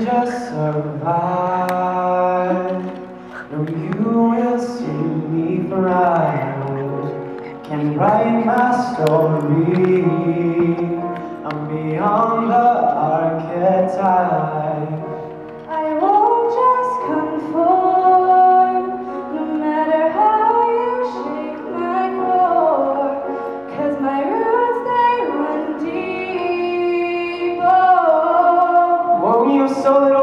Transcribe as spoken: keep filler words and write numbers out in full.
just survive. No, you will see me thrive. Can write my story. I'm beyond the archetype. I won't just conform, no matter how you shake my core, 'cause my roots, they run deep. Oh, Whoa, you're so